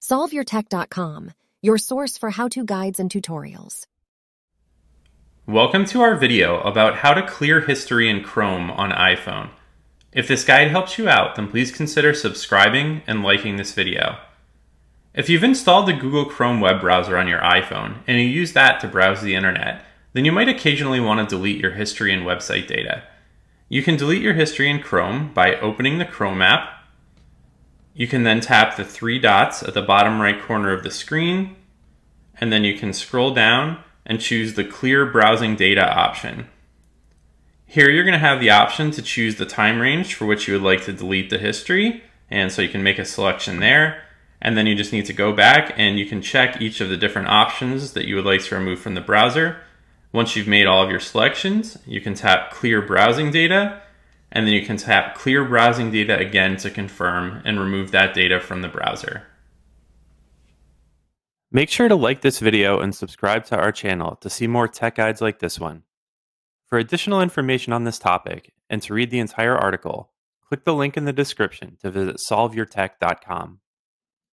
SolveYourTech.com, your source for how-to guides and tutorials. Welcome to our video about how to clear history in Chrome on iPhone. If this guide helps you out, then please consider subscribing and liking this video. If you've installed the Google Chrome web browser on your iPhone and you use that to browse the internet, then you might occasionally want to delete your history and website data. You can delete your history in Chrome by opening the Chrome app. You can then tap the three dots at the bottom right corner of the screen, and then you can scroll down and choose the Clear Browsing Data option. Here you're going to have the option to choose the time range for which you would like to delete the history, and so you can make a selection there, and then you just need to go back and you can check each of the different options that you would like to remove from the browser. Once you've made all of your selections, you can tap Clear Browsing Data, and then you can tap Clear Browsing Data again to confirm and remove that data from the browser. Make sure to like this video and subscribe to our channel to see more tech guides like this one. For additional information on this topic and to read the entire article, click the link in the description to visit SolveYourTech.com.